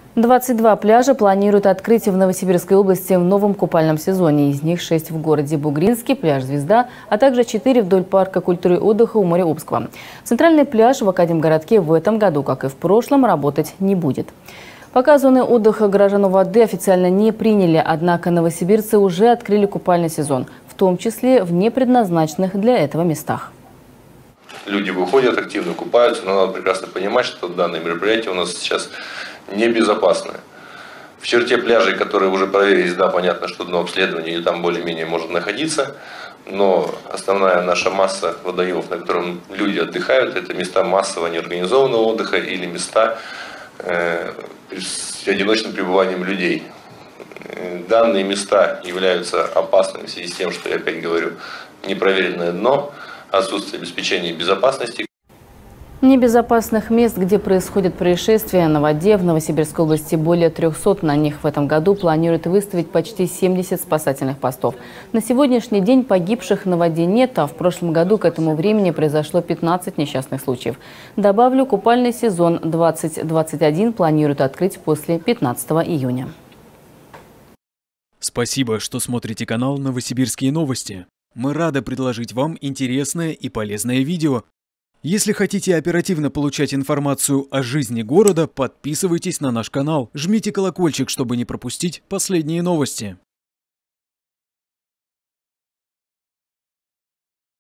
22 пляжа планируют открыть в Новосибирской области в новом купальном сезоне. Из них 6 в городе Бугринский, пляж «Звезда», а также 4 вдоль парка культуры и отдыха у моря Обского. Центральный пляж в Академгородке в этом году, как и в прошлом, работать не будет. Пока зоны отдыха горожан у воды официально не приняли, однако новосибирцы уже открыли купальный сезон, в том числе в непредназначенных для этого местах. Люди выходят, активно купаются, но надо прекрасно понимать, что данное мероприятие у нас сейчас небезопасное. В черте пляжей, которые уже проверились, да, понятно, что дно обследования там более-менее может находиться, но основная наша масса водоемов, на котором люди отдыхают, это места массового неорганизованного отдыха или места с одиночным пребыванием людей. Данные места являются опасными в связи с тем, что, я опять говорю, непроверенное дно, отсутствие обеспечения безопасности. Небезопасных мест, где происходят происшествия на воде, в Новосибирской области более 300. На них в этом году планируют выставить почти 70 спасательных постов. На сегодняшний день погибших на воде нет, а в прошлом году к этому времени произошло 15 несчастных случаев. Добавлю, купальный сезон 2021 планируют открыть после 15 июня. Спасибо, что смотрите канал «Новосибирские новости». Мы рады предложить вам интересное и полезное видео. Если хотите оперативно получать информацию о жизни города, подписывайтесь на наш канал, жмите колокольчик, чтобы не пропустить последние новости.